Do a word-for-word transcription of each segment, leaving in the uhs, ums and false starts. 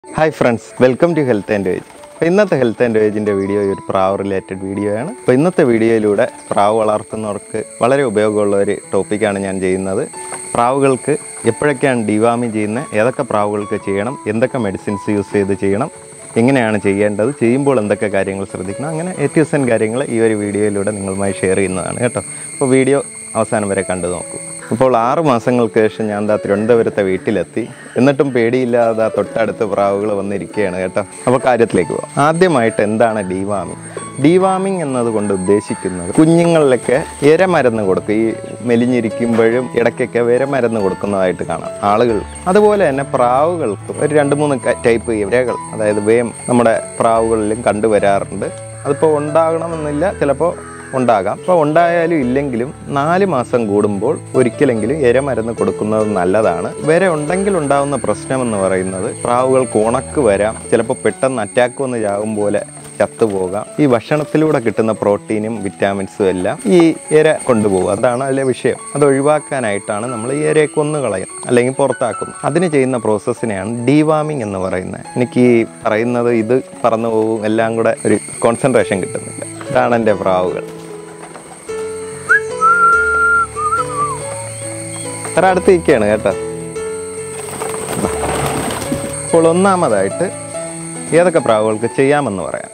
Hi friends, welcome to Health and Voyage. ഇന്നത്തെ health and വേജിൻ്റെ video ഒരു പ്രാവ് റിലേറ്റഡ് വീഡിയോ ആണ്. അപ്പോൾ ഇന്നത്തെ വീഡിയോയിലൂടെ പ്രാവ് വളർത്തുന്നവർക്ക് വളരെ ഉപയോഗമുള്ള ഒരു ടോപ്പിക്കാണ് ഞാൻ ചെയ്യുന്നത്. പ്രാവുകൾക്ക് എപ്പോഴൊക്കെയാണ് ഡിവാമിങ് ചെയ്യുന്നത്, ഏതൊക്കെ പ്രാവുകൾക്ക് ചെയ്യണം, എന്തൊക്കെ മെഡിസിൻസ് യൂസ് ചെയ്ത് ചെയ്യണം, എങ്ങനെയാണ് ചെയ്യേണ്ടത്, ചെയ്യുമ്പോൾ എന്തൊക്കെ കാര്യങ്ങൾ ശ്രദ്ധിക്കണം, അങ്ങനെ എത്തിയസൻ കാര്യങ്ങൾ ഈ ഒരു വീഡിയോയിലൂടെ നിങ്ങളുമായി ഷെയർ ചെയ്യുന്നതാണ് കേട്ടോ. അപ്പോൾ വീഡിയോ അവസാനം വരെ കണ്ടു നോക്കൂ. ഇപ്പോൾ ആറ് മാസങ്ങൾക്ക് ശേഷം ഞാൻ ദാ തിരുവനന്തപുരത്തെ വീട്ടിലെത്തി. എന്നിട്ടും പേടിയില്ലാതെ തൊട്ടടുത്ത് പ്രാവുകൾ വന്നിരിക്കുകയാണ് കേട്ടോ. അപ്പോൾ കാര്യത്തിലേക്ക് പോകാം. ആദ്യമായിട്ട് എന്താണ് ഡിവാമിങ്? ഡിവാമിങ് എന്നതുകൊണ്ട് ഉദ്ദേശിക്കുന്നത് കുഞ്ഞുങ്ങളിലൊക്കെ ഇരമരുന്ന് കൊടുക്കും. ഈ മെലിഞ്ഞിരിക്കുമ്പോഴും ഇടയ്ക്കൊക്കെ വിരമരുന്ന് കൊടുക്കുന്നതായിട്ട് കാണാം ആളുകൾ. അതുപോലെ തന്നെ പ്രാവുകൾക്ക് ഒരു രണ്ട് മൂന്ന് ടൈപ്പ് ഇരകൾ, അതായത് വേം നമ്മുടെ പ്രാവുകളിലും കണ്ടുവരാറുണ്ട്. അതിപ്പോൾ ഉണ്ടാകണമെന്നില്ല, ചിലപ്പോൾ ഉണ്ടാകാം. അപ്പോൾ ഉണ്ടായാലും ഇല്ലെങ്കിലും നാല് മാസം കൂടുമ്പോൾ ഒരിക്കലെങ്കിലും ഇരമരുന്ന് കൊടുക്കുന്നത് നല്ലതാണ്. വരെ ഉണ്ടെങ്കിൽ ഉണ്ടാകുന്ന പ്രശ്നമെന്ന് പറയുന്നത് പ്രാവുകൾക്ക് ഉണക്ക് വരാം, ചിലപ്പോൾ പെട്ടെന്ന് അറ്റാക്ക് വന്ന് ചാകും പോലെ ചത്തുപോകാം. ഈ ഭക്ഷണത്തിലൂടെ കിട്ടുന്ന പ്രോട്ടീനും വിറ്റാമിൻസും എല്ലാം ഈ ഇര കൊണ്ടുപോകും. അതാണ് അതിലെ വിഷയം. അത് ഒഴിവാക്കാനായിട്ടാണ് നമ്മൾ ഈ ഇരയെ കൊന്നു കളയും അല്ലെങ്കിൽ പുറത്താക്കുന്നു. അതിന് ചെയ്യുന്ന പ്രോസസ്സിനെയാണ് ഡിവാമിങ് എന്ന് പറയുന്നത്. എനിക്ക് ഈ പറയുന്നത് ഇത് പറന്നു പോകും, എല്ലാം കൂടെ ഒരു കോൺസെൻട്രേഷൻ കിട്ടുന്നില്ല. ഇതാണ് എൻ്റെ പ്രാവുകൾ. അത്ര അടുത്ത് നിൽക്കുകയാണ് കേട്ടോ. അപ്പോൾ ഒന്നാമതായിട്ട് ഏതൊക്കെ പ്രാവുകൾക്ക് ചെയ്യാമെന്ന് പറയാം.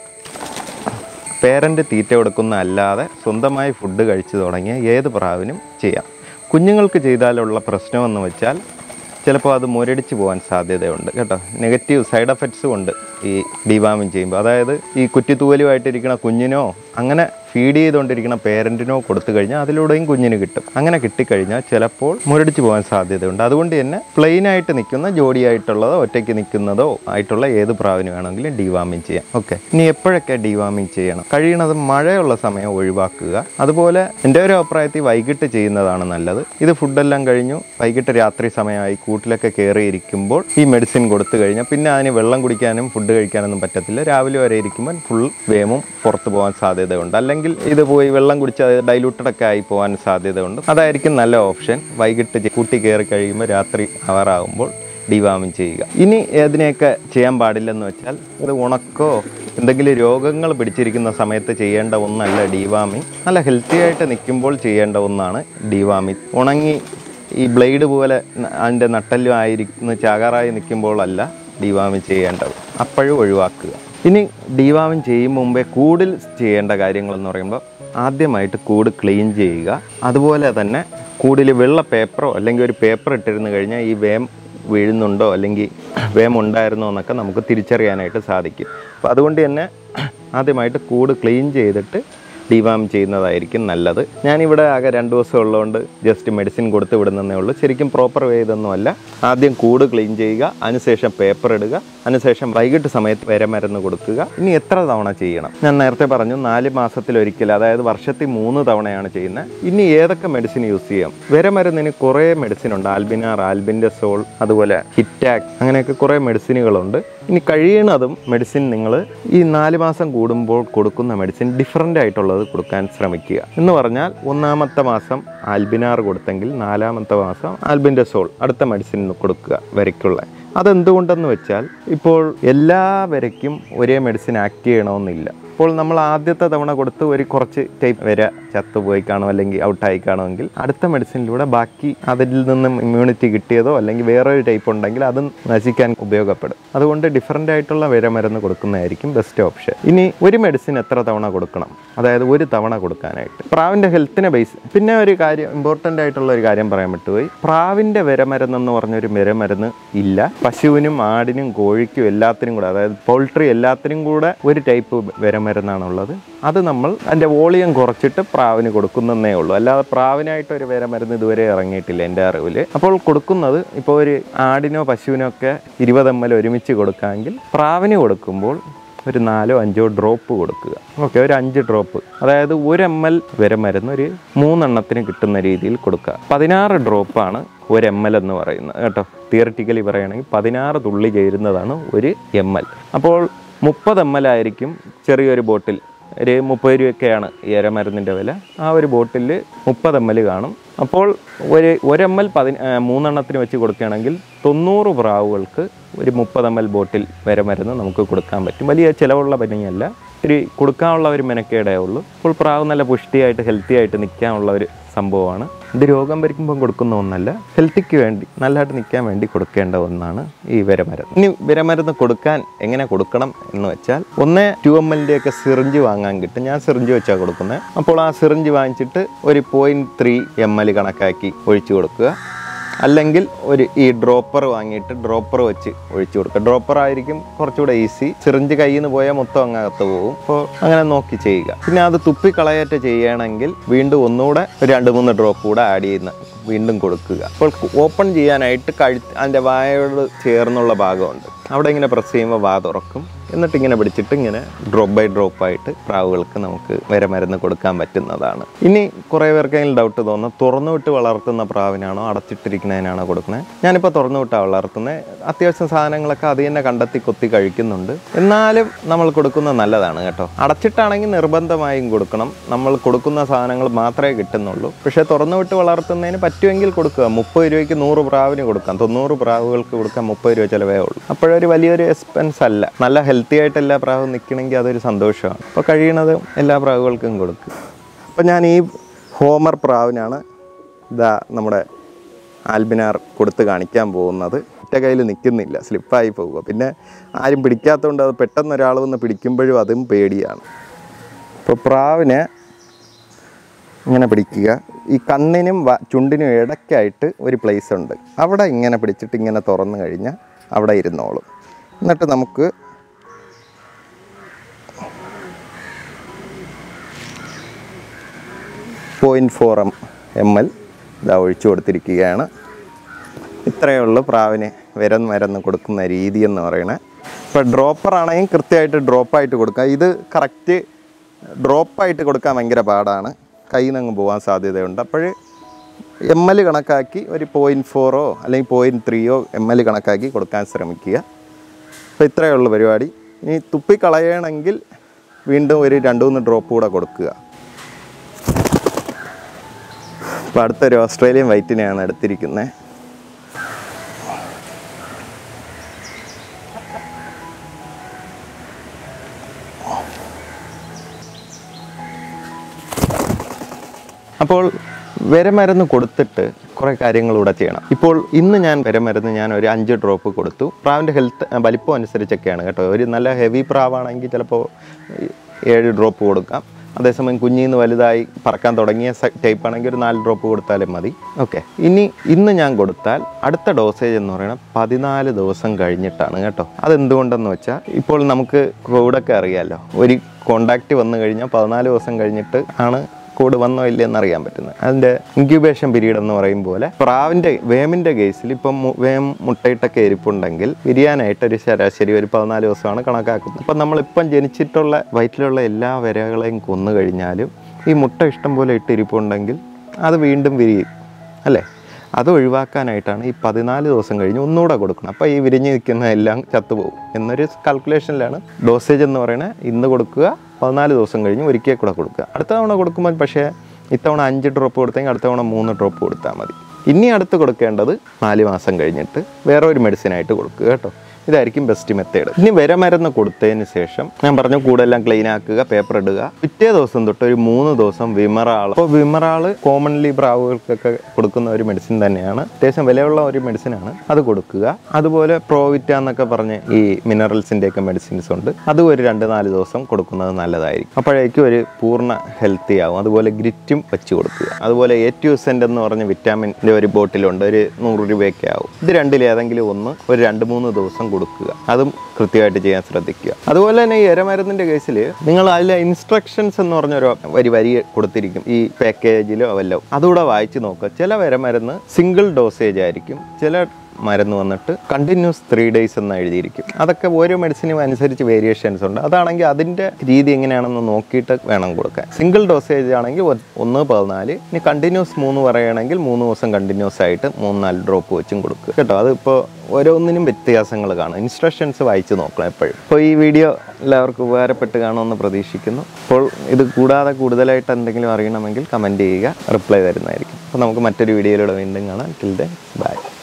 പേരൻ്റ് തീറ്റ കൊടുക്കുന്ന അല്ലാതെ സ്വന്തമായി ഫുഡ് കഴിച്ചു തുടങ്ങിയ ഏത് പ്രാവിനും ചെയ്യാം. കുഞ്ഞുങ്ങൾക്ക് ചെയ്താലുള്ള പ്രശ്നമെന്ന് വെച്ചാൽ ചിലപ്പോൾ അത് മുരടിച്ച് പോകാൻ സാധ്യതയുണ്ട് കേട്ടോ. നെഗറ്റീവ് സൈഡ് എഫക്ട്സും ഉണ്ട് ഈ ഡിവാമിങ് ചെയ്യുമ്പോൾ. അതായത് ഈ കുറ്റിത്തൂവലുമായിട്ടിരിക്കുന്ന കുഞ്ഞിനോ അങ്ങനെ ഫീഡ് ചെയ്തുകൊണ്ടിരിക്കുന്ന പേരൻറ്റിനോ കൊടുത്തു കഴിഞ്ഞാൽ അതിലൂടെയും കുഞ്ഞിന് കിട്ടും. അങ്ങനെ കിട്ടിക്കഴിഞ്ഞാൽ ചിലപ്പോൾ മുരടിച്ച് പോകാൻ സാധ്യതയുണ്ട്. അതുകൊണ്ട് തന്നെ പ്ലെയിനായിട്ട് നിൽക്കുന്ന ജോഡിയായിട്ടുള്ളതോ ഒറ്റയ്ക്ക് നിൽക്കുന്നതോ ആയിട്ടുള്ള ഏത് പ്രാവിന് വേണമെങ്കിലും ഡിവാമിങ് ചെയ്യാം. ഓക്കെ, ഇനി എപ്പോഴൊക്കെ ഡിവാമിങ് ചെയ്യണം? കഴിയണത് മഴയുള്ള സമയം ഒഴിവാക്കുക. അതുപോലെ എൻ്റെ ഒരു അഭിപ്രായത്തിൽ വൈകിട്ട് ചെയ്യുന്നതാണ് നല്ലത്. ഇത് ഫുഡെല്ലാം കഴിഞ്ഞു വൈകിട്ട് രാത്രി സമയമായി കൂട്ടിലൊക്കെ കയറിയിരിക്കുമ്പോൾ ഈ മെഡിസിൻ കൊടുത്തു കഴിഞ്ഞാൽ പിന്നെ അതിന് വെള്ളം കുടിക്കാനും ഫുഡ് കഴിക്കാനൊന്നും പറ്റത്തില്ല. രാവിലെ വരെ ഇരിക്കുമ്പോൾ ഫുൾ വേമും പുറത്ത് പോകാൻ സാധ്യതയുണ്ട്. അല്ലെങ്കിൽ ഇത് പോയി വെള്ളം കുടിച്ച് ഡൈലൂട്ടഡ് ഒക്കെ ആയി പോകാൻ സാധ്യതയുണ്ട്. അതായിരിക്കും നല്ല ഓപ്ഷൻ. വൈകിട്ട് കൂട്ടി കയറി കഴിയുമ്പോൾ രാത്രി അവറാകുമ്പോൾ ഡിവാമിങ് ചെയ്യുക. ഇനി ഏതിനെയൊക്കെ ചെയ്യാൻ പാടില്ലെന്ന് വെച്ചാൽ അത് ഉണക്കോ എന്തെങ്കിലും രോഗങ്ങൾ പിടിച്ചിരിക്കുന്ന സമയത്ത് ചെയ്യേണ്ട ഒന്നല്ല ഡിവാമിങ്. നല്ല ഹെൽത്തി ആയിട്ട് നിൽക്കുമ്പോൾ ചെയ്യേണ്ട ഒന്നാണ് ഡിവാമിങ്. ഉണങ്ങി ഈ ബ്ലേഡ് പോലെ അതിൻ്റെ നട്ടെല്ലും ആയിരിക്കുന്ന ചാകാറായി നിൽക്കുമ്പോഴല്ല ഡിവാമിങ് ചെയ്യേണ്ടത്. അപ്പോഴും ഒഴിവാക്കുക. ഇനി ഡിവാമിങ് ചെയ്യും മുമ്പേ കൂടിൽ ചെയ്യേണ്ട കാര്യങ്ങളെന്ന് പറയുമ്പോൾ ആദ്യമായിട്ട് കൂട് ക്ലീൻ ചെയ്യുക. അതുപോലെ തന്നെ കൂടിൽ വെള്ള പേപ്പറോ അല്ലെങ്കിൽ ഒരു പേപ്പർ ഇട്ടിരുന്ന് കഴിഞ്ഞാൽ ഈ വേം വീഴുന്നുണ്ടോ അല്ലെങ്കിൽ വേം ഉണ്ടായിരുന്നോ എന്നൊക്കെ നമുക്ക് തിരിച്ചറിയാനായിട്ട് സാധിക്കും. അപ്പോൾ അതുകൊണ്ട് തന്നെ ആദ്യമായിട്ട് കൂട് ക്ലീൻ ചെയ്തിട്ട് ഡിവാം ചെയ്യുന്നതായിരിക്കും നല്ലത്. ഞാനിവിടെ ആകെ രണ്ട് ദിവസം ഉള്ളതുകൊണ്ട് ജസ്റ്റ് മെഡിസിൻ കൊടുത്ത് വിടുന്നതേ ഉള്ളൂ. ശരിക്കും പ്രോപ്പർ വേ ഇതൊന്നുമല്ല. ആദ്യം കൂട് ക്ലീൻ ചെയ്യുക, അതിനുശേഷം പേപ്പർ ഇടുക, അതിനുശേഷം വൈകിട്ട് സമയത്ത് വിരമരുന്ന് കൊടുക്കുക. ഇനി എത്ര തവണ ചെയ്യണം? ഞാൻ നേരത്തെ പറഞ്ഞു നാല് മാസത്തിലൊരിക്കൽ, അതായത് വർഷത്തിൽ മൂന്ന് തവണയാണ് ചെയ്യുന്നത്. ഇനി ഏതൊക്കെ മെഡിസിൻ യൂസ് ചെയ്യാം? വിരമരുന്നിന് കുറേ മെഡിസിൻ ഉണ്ട്. ആൽബിനാർ, ആൽബിൻഡസോൾ, അതുപോലെ ഹിറ്റാക്, അങ്ങനെയൊക്കെ കുറേ മെഡിസിനുകളുണ്ട്. ഇനി കഴിയണതും മെഡിസിൻ നിങ്ങൾ ഈ നാല് മാസം കൂടുമ്പോൾ കൊടുക്കുന്ന മെഡിസിൻ ഡിഫറൻ്റ് ആയിട്ടുള്ളത് കൊടുക്കാൻ ശ്രമിക്കുക. എന്ന് പറഞ്ഞാൽ ഒന്നാമത്തെ മാസം ആൽബിനാർ കൊടുത്തെങ്കിൽ നാലാമത്തെ മാസം ആൽബിൻഡസോൾ അടുത്ത മെഡിസിൻ കൊടുക്കുക വരയ്ക്കുള്ള. അതെന്തുകൊണ്ടെന്ന് വെച്ചാൽ ഇപ്പോൾ എല്ലാ വരയ്ക്കും ഒരേ മെഡിസിൻ ആക്ട് ചെയ്യണമെന്നില്ല. അപ്പോൾ നമ്മൾ ആദ്യത്തെ തവണ കൊടുത്ത് ഒരു കുറച്ച് ടൈപ്പ് വരെ ചത്തുപോയി കാണും അല്ലെങ്കിൽ ഔട്ടായി കാണുമെങ്കിൽ അടുത്ത മെഡിസിനിലൂടെ ബാക്കി അതിൽ നിന്നും ഇമ്മ്യൂണിറ്റി കിട്ടിയതോ അല്ലെങ്കിൽ വേറൊരു ടൈപ്പ് ഉണ്ടെങ്കിൽ അതും നശിക്കാൻ ഉപയോഗപ്പെടും. അതുകൊണ്ട് ഡിഫറൻ്റ് ആയിട്ടുള്ള വിരമരുന്ന് കൊടുക്കുന്നതായിരിക്കും ബെസ്റ്റ് ഓപ്ഷൻ. ഇനി ഒരു മെഡിസിൻ എത്ര തവണ കൊടുക്കണം? അതായത് ഒരു തവണ കൊടുക്കാനായിട്ട് പ്രാവിൻ്റെ ഹെൽത്തിനെ ബേസ്. പിന്നെ ഒരു കാര്യം, ഇമ്പോർട്ടൻ്റ് ആയിട്ടുള്ള ഒരു കാര്യം പറയാൻ വിട്ടുപോയി. പ്രാവിൻ്റെ വിരമരുന്നെന്ന് പറഞ്ഞൊരു വിരമരുന്ന് ഇല്ല. പശുവിനും ആടിനും കോഴിക്കും എല്ലാത്തിനും കൂടെ, അതായത് പോൾട്രി എല്ലാത്തിനും കൂടെ ഒരു ടൈപ്പ് വിരമരുന്നാണുള്ളത്. അത് നമ്മൾ അതിൻ്റെ വോളിയം കുറച്ചിട്ട് പ്രാവിന് കൊടുക്കുന്നതേ ഉള്ളൂ. അല്ലാതെ പ്രാവിനായിട്ടൊരു വിരമരുന്ന് ഇതുവരെ ഇറങ്ങിയിട്ടില്ല എൻ്റെ അറിവിൽ. അപ്പോൾ കൊടുക്കുന്നത് ഇപ്പോൾ ഒരു ആടിനോ പശുവിനോ ഒക്കെ ഇരുപത് എം എൽ ഒരുമിച്ച് കൊടുക്കാമെങ്കിൽ പ്രാവിന് കൊടുക്കുമ്പോൾ ഒരു നാലോ അഞ്ചോ ഡ്രോപ്പ് കൊടുക്കുക. ഓക്കെ, ഒരു അഞ്ച് ഡ്രോപ്പ്, അതായത് ഒരു എം എൽ വിരമരുന്ന് ഒരു മൂന്നെണ്ണത്തിന് കിട്ടുന്ന രീതിയിൽ കൊടുക്കുക. പതിനാറ് ഡ്രോപ്പാണ് ഒരു എം എൽ എന്ന് പറയുന്നത് കേട്ടോ. തിയറിറ്റിക്കലി പറയുകയാണെങ്കിൽ പതിനാറ് തുള്ളി ചേരുന്നതാണ് ഒരു എം എൽ. അപ്പോൾ മുപ്പത് എം എൽ ആയിരിക്കും ചെറിയൊരു ബോട്ടിൽ. ഒരു മുപ്പത് രൂപയൊക്കെയാണ് ഈ ഇരമരുന്നിൻ്റെ വില. ആ ഒരു ബോട്ടിൽ മുപ്പത് എം എൽ കാണും. അപ്പോൾ ഒരു ഒരു എം എൽ പതി മൂന്നെണ്ണത്തിന് വെച്ച് കൊടുക്കുകയാണെങ്കിൽ തൊണ്ണൂറ് പ്രാവുകൾക്ക് ഒരു മുപ്പത് എം എൽ ബോട്ടിൽ വരെ മരുന്ന് നമുക്ക് കൊടുക്കാൻ പറ്റും. വലിയ ചിലവുള്ള പനിയല്ല, ഇത്തിരി കൊടുക്കാനുള്ള ഒരു മെനക്കേടേ ഉള്ളൂ. അപ്പോൾ പ്രാവ് നല്ല പുഷ്ടിയായിട്ട് ഹെൽത്തി ആയിട്ട് നിൽക്കാനുള്ള ഒരു സംഭവമാണ്. ഇത് രോഗം വരുമ്പം കൊടുക്കുന്ന ഒന്നല്ല, ഹെൽത്തിക്ക് വേണ്ടി നല്ലതായിട്ട് നിൽക്കാൻ വേണ്ടി കൊടുക്കേണ്ട ഒന്നാണ് ഈ വിരമരുന്ന്. ഇനി വിരമരുന്ന് കൊടുക്കാൻ എങ്ങനെ കൊടുക്കണം എന്ന് വെച്ചാൽ, ഒന്ന് ടു എം എല്ലിൻ്റെ ഒക്കെ സിറിഞ്ച് വാങ്ങാൻ കിട്ടും. ഞാൻ സിറിഞ്ച് വെച്ചാണ് കൊടുക്കുന്നത്. അപ്പോൾ ആ സിറിഞ്ച് വാങ്ങിച്ചിട്ട് ഒരു പോയിൻറ്റ് ത്രീ എം എൽ കണക്കാക്കി ഒഴിച്ചു കൊടുക്കുക. അല്ലെങ്കിൽ ഒരു ഈ ഡ്രോപ്പർ വാങ്ങിയിട്ട് ഡ്രോപ്പർ വെച്ച് ഒഴിച്ചു കൊടുക്കുക. ഡ്രോപ്പർ ആയിരിക്കും കുറച്ചുകൂടെ ഈസി. സിറിഞ്ച് കയ്യിൽ നിന്ന് പോയാൽ മൊത്തം അങ്ങകത്ത് പോകും. അപ്പോൾ അങ്ങനെ നോക്കി ചെയ്യുക. പിന്നെ അത് തുപ്പിക്കളയായിട്ട് ചെയ്യണമെങ്കിൽ വീണ്ടും ഒന്നുകൂടെ ഒരു രണ്ട് മൂന്ന് ഡ്രോപ്പ് കൂടെ ആഡ് ചെയ്യുന്ന വീണ്ടും കൊടുക്കുക. അപ്പോൾ ഓപ്പൺ ചെയ്യാനായിട്ട് കഴുത്ത് അതിൻ്റെ വായയോട് ചേർന്നുള്ള ഭാഗമുണ്ട്, അവിടെ ഇങ്ങനെ പ്രസ് ചെയ്യുമ്പോൾ വാ തുറക്കും. എന്നിട്ട് ഇങ്ങനെ പിടിച്ചിട്ട് ഇങ്ങനെ ഡ്രോപ്പ് ബൈ ഡ്രോപ്പ് ആയിട്ട് പ്രാവുകൾക്ക് നമുക്ക് വിരമരുന്ന് കൊടുക്കാൻ പറ്റുന്നതാണ്. ഇനി കുറേ പേർക്കെങ്കിലും ഡൗട്ട് തോന്നും, തുറന്നു വിട്ട് വളർത്തുന്ന പ്രാവിനാണോ അടച്ചിട്ടിരിക്കുന്നതിനാണോ കൊടുക്കുന്നത്? ഞാനിപ്പോൾ തുറന്നു വിട്ടാണ് വളർത്തുന്നത്. അത്യാവശ്യം സാധനങ്ങളൊക്കെ അത് തന്നെ കണ്ടെത്തി കൊത്തി കഴിക്കുന്നുണ്ട്. എന്നാലും നമ്മൾ കൊടുക്കുന്നത് നല്ലതാണ് കേട്ടോ. അടച്ചിട്ടാണെങ്കിൽ നിർബന്ധമായും കൊടുക്കണം. നമ്മൾ കൊടുക്കുന്ന സാധനങ്ങൾ മാത്രമേ കിട്ടുന്നുള്ളൂ. പക്ഷേ തുറന്നു വിട്ട് വളർത്തുന്നതിന് പറ്റുമെങ്കിൽ കൊടുക്കുക. മുപ്പത് രൂപയ്ക്ക് നൂറ് പ്രാവിന് കൊടുക്കാം. തൊണ്ണൂറ് പ്രാവുകൾക്ക് കൊടുക്കാൻ മുപ്പത് രൂപ ചിലവേ ഉള്ളൂ. അപ്പോഴൊരു വലിയൊരു എക്സ്പെൻസ് അല്ല. നല്ല ഹെൽത്തി ആയിട്ട് എല്ലാ പ്രാവും നിൽക്കണമെങ്കിൽ അതൊരു സന്തോഷമാണ്. അപ്പോൾ കഴിയണത് എല്ലാ പ്രാവുകൾക്കും കൊടുക്കുക. അപ്പോൾ ഞാൻ ഈ ഹോമർ പ്രാവിനാണ് ഇതാ നമ്മുടെ ആൽബിനാർ കൊടുത്ത് കാണിക്കാൻ പോകുന്നത്. ഒറ്റ കയ്യിൽ നിൽക്കുന്നില്ല, സ്ലിപ്പായി പോവുക. പിന്നെ ആരും പിടിക്കാത്തതുകൊണ്ട് അത് പെട്ടെന്ന് ഒരാൾ വന്ന് പിടിക്കുമ്പോഴും അതും പേടിയാണ്. അപ്പോൾ പ്രാവിനെ ഇങ്ങനെ പിടിക്കുക. ഈ കണ്ണിനും ചുണ്ടിനും ഇടയ്ക്കായിട്ട് ഒരു പ്ലേസ് ഉണ്ട്. അവിടെ ഇങ്ങനെ പിടിച്ചിട്ട് ഇങ്ങനെ തുറന്നു കഴിഞ്ഞാൽ അവിടെ ഇരുന്നോളും. എന്നിട്ട് നമുക്ക് point four m m l ഇതാ ഒഴിച്ചു കൊടുത്തിരിക്കുകയാണ്. ഇത്രയേ ഉള്ളൂ പ്രാവിന് വിരന്ന് മരുന്ന് കൊടുക്കുന്ന രീതി എന്ന് പറയുന്നത്. ഇപ്പോൾ ഡ്രോപ്പറാണെങ്കിൽ കൃത്യമായിട്ട് ഡ്രോപ്പായിട്ട് കൊടുക്കുക. ഇത് കറക്റ്റ് ഡ്രോപ്പായിട്ട് കൊടുക്കാൻ ഭയങ്കര പാടാണ്, കയ്യിൽ നിന്ന് പോകാൻ സാധ്യതയുണ്ട്. അപ്പോൾ എം എൽ കണക്കാക്കി ഒരു പോയിൻറ്റ് ഫോറോ അല്ലെങ്കിൽ പോയിൻറ്റ് ത്രീയോ എം എൽ കണക്കാക്കി കൊടുക്കാൻ ശ്രമിക്കുക. അപ്പോൾ ഇത്രയേ ഉള്ളൂ പരിപാടി. ഇനി തുപ്പിക്കളയണമെങ്കിൽ വീണ്ടും ഒരു രണ്ട് മൂന്ന് ഡ്രോപ്പ് കൂടെ കൊടുക്കുക. അപ്പോൾ അടുത്തൊരു ഓസ്ട്രേലിയൻ വൈറ്റിനെയാണ് എടുത്തിരിക്കുന്നത്. അപ്പോൾ വിരമരുന്ന് കൊടുത്തിട്ട് കുറേ കാര്യങ്ങളിലൂടെ ചെയ്യണം. ഇപ്പോൾ ഇന്ന് ഞാൻ വിരമരുന്ന് ഞാൻ ഒരു അഞ്ച് ഡ്രോപ്പ് കൊടുത്തു. പ്രാവിൻ്റെ ഹെൽത്ത് വലിപ്പം അനുസരിച്ചൊക്കെയാണ് കേട്ടോ. ഒരു നല്ല ഹെവി പ്രാവാണെങ്കിൽ ചിലപ്പോൾ ഏഴ് ഡ്രോപ്പ് കൊടുക്കാം. അതേസമയം കുഞ്ഞിൽ നിന്ന് വലുതായി പറക്കാൻ തുടങ്ങിയ ടൈപ്പ് ആണെങ്കിൽ ഒരു നാല് ഡ്രോപ്പ് കൊടുത്താലും മതി. ഓക്കെ, ഇനി ഇന്ന് ഞാൻ കൊടുത്താൽ അടുത്ത ഡോസേജ് എന്ന് പറയുന്നത് പതിനാല് ദിവസം കഴിഞ്ഞിട്ടാണ് കേട്ടോ. അതെന്തുകൊണ്ടെന്ന് വെച്ചാൽ, ഇപ്പോൾ നമുക്ക് കോവിഡൊക്കെ അറിയാമല്ലോ, ഒരു കോണ്ടാക്റ്റ് വന്നു കഴിഞ്ഞാൽ പതിനാല് ദിവസം കഴിഞ്ഞിട്ട് ആണ് കോഡ് വന്നോ ഇല്ലയെന്ന് അറിയാൻ പറ്റുന്നത്. അതിൻ്റെ ഇൻക്യുബേഷൻ പീരീഡ് എന്ന് പറയും പോലെ പ്രാവിൻ്റെ വേമിൻ്റെ കേസിൽ ഇപ്പം വേം മുട്ടയിട്ടൊക്കെ എരിപ്പുണ്ടെങ്കിൽ വിരിയാനായിട്ട് ഒരു ശരാശരി ഒരു പതിനാല് ദിവസമാണ് കണക്കാക്കുന്നത്. അപ്പം നമ്മളിപ്പം ജനിച്ചിട്ടുള്ള വയറ്റിലുള്ള എല്ലാ വിരകളെയും കൊന്നു കഴിഞ്ഞാലും ഈ മുട്ട ഇഷ്ടം പോലെ ഇട്ടിരിപ്പുണ്ടെങ്കിൽ അത് വീണ്ടും വിരിയും അല്ലേ. അത് ഒഴിവാക്കാനായിട്ടാണ് ഈ പതിനാല് ദിവസം കഴിഞ്ഞ് ഒന്നുകൂടെ കൊടുക്കണം. അപ്പോൾ ഈ വിരിഞ്ഞ് നിൽക്കുന്ന എല്ലാം ചത്തുപോകും എന്നൊരു കാൽക്കുലേഷനിലാണ് ഡോസേജ് എന്ന് പറയുന്നത്. ഇന്ന് കൊടുക്കുക, പതിനാല് ദിവസം കഴിഞ്ഞ് ഒരിക്കൽ കൂടെ കൊടുക്കുക. അടുത്ത തവണ കൊടുക്കുമ്പോൾ പക്ഷേ ഇത്തവണ അഞ്ച് ഡ്രോപ്പ് കൊടുത്തെങ്കിൽ അടുത്ത തവണ മൂന്ന് ഡ്രോപ്പ് കൊടുത്താൽ മതി. ഇനി അടുത്ത് കൊടുക്കേണ്ടത് നാല് മാസം കഴിഞ്ഞിട്ട് വേറെ ഒരു മെഡിസിനായിട്ട് കൊടുക്കുക കേട്ടോ. ഇതായിരിക്കും ബെസ്റ്റ് മെത്തേഡ്. ഇനി വിരമരുന്ന് കൊടുത്തതിന് ശേഷം ഞാൻ പറഞ്ഞു കൂടെല്ലാം ക്ലീൻ ആക്കുക, പേപ്പർ ഇടുക. പിറ്റേ ദിവസം തൊട്ട് ഒരു മൂന്ന് ദിവസം വിമറാൾ. അപ്പോൾ വിമറാൾ കോമൺലി പ്രാവുകൾക്കൊക്കെ കൊടുക്കുന്ന ഒരു മെഡിസിൻ തന്നെയാണ്. അത്യാവശ്യം വിലയുള്ള ഒരു മെഡിസിനാണ്, അത് കൊടുക്കുക. അതുപോലെ പ്രോവിറ്റ എന്നൊക്കെ പറഞ്ഞ് ഈ മിനറൽസിൻ്റെ ഒക്കെ മെഡിസിൻസ് ഉണ്ട്, അതും ഒരു രണ്ട് നാല് ദിവസം കൊടുക്കുന്നത് നല്ലതായിരിക്കും. അപ്പോഴേക്കും ഒരു പൂർണ്ണ ഹെൽത്തി ആവും. അതുപോലെ ഗ്രിറ്റും വെച്ച് കൊടുക്കുക. അതുപോലെ എ ടു സെൻറ്റ് എന്ന് പറഞ്ഞ വിറ്റാമിൻ്റെ ഒരു ബോട്ടിലുണ്ട്, ഒരു നൂറ് രൂപയൊക്കെ ആവും. ഇത് രണ്ടിലേതെങ്കിലും ഒന്ന് ഒരു രണ്ട് മൂന്ന് ദിവസം കൊടുക്കുക. അതും കൃത്യമായിട്ട് ചെയ്യാൻ ശ്രദ്ധിക്കുക. അതുപോലെ തന്നെ ഈ എരമരുന്നിൻ്റെ കേസിൽ നിങ്ങൾ അതിലെ ഇൻസ്ട്രക്ഷൻസ് എന്ന് പറഞ്ഞൊരു വരി വരി കൊടുത്തിരിക്കും ഈ പാക്കേജിലോ വല്ലോ, അതുകൂടെ വായിച്ച് നോക്കുക. ചില എരമരുന്ന് സിംഗിൾ ഡോസേജ് ആയിരിക്കും, ചില മരുന്ന് വന്നിട്ട് കണ്ടിന്യൂസ് ത്രീ ഡേയ്സ് എന്ന് എഴുതിയിരിക്കും. അതൊക്കെ ഓരോ മെഡിസിനും അനുസരിച്ച് വേരിയേഷൻസ് ഉണ്ട്. അതാണെങ്കിൽ അതിൻ്റെ രീതി എങ്ങനെയാണെന്ന് നോക്കിയിട്ട് വേണം കൊടുക്കാൻ. സിംഗിൾ ഡോസേജ് ആണെങ്കിൽ ഒന്ന് പതിനാല്, ഇനി കണ്ടിന്യൂസ് മൂന്ന് പറയുകയാണെങ്കിൽ മൂന്ന് ദിവസം കണ്ടിന്യൂസ് ആയിട്ട് മൂന്ന് നാല് ഡ്രോപ്പ് വെച്ചും കൊടുക്കുക കേട്ടോ. അതിപ്പോൾ ഓരോന്നിനും വ്യത്യാസങ്ങൾ കാണും. ഇൻസ്ട്രക്ഷൻസ് വായിച്ച് നോക്കണം എപ്പോഴും. അപ്പോൾ ഈ വീഡിയോ എല്ലാവർക്കും ഉപകാരപ്പെട്ട് കാണുമെന്ന് പ്രതീക്ഷിക്കുന്നു. അപ്പോൾ ഇത് കൂടാതെ കൂടുതലായിട്ട് എന്തെങ്കിലും അറിയണമെങ്കിൽ കമൻറ്റ് ചെയ്യുക, റിപ്ലൈ തരുന്നതായിരിക്കും. അപ്പോൾ നമുക്ക് മറ്റൊരു വീഡിയോയിലൂടെ വീണ്ടും കാണാം. Till then by.